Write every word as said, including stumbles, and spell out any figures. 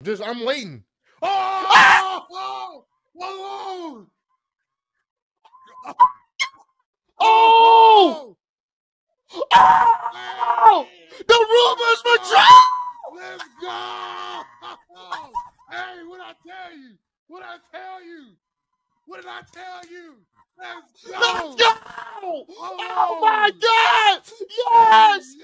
Just I'm waiting. Oh! Ah! Oh! Oh! Oh! Oh! Oh! The rumors were true! Let's go! Hey, what I tell you? What I tell you? What did I tell you? Let's go! Let's go! Oh, Oh my God! Yes!